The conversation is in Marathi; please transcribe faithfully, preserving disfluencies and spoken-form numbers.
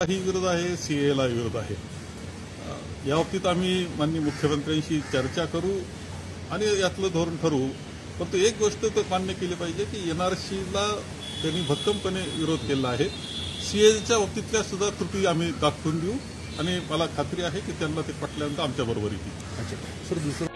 ही विरोध आहे, सीएला विरोध आहे. या बाबतीत आम्ही माननीय मुख्यमंत्र्यांशी चर्चा करू आणि यातलं धोरण ठरवू. परंतु एक गोष्ट तर मान्य केली पाहिजे की एनआरसीला त्यांनी भक्कमपणे विरोध केला आहे. सीएच्या बाबतीतल्या सुद्धा त्रुटी आम्ही दाखवून देऊ आणि मला खात्री आहे की त्यांना ते पटल्यानंतर आमच्याबरोबर येतील. अच्छा सर, दुसरं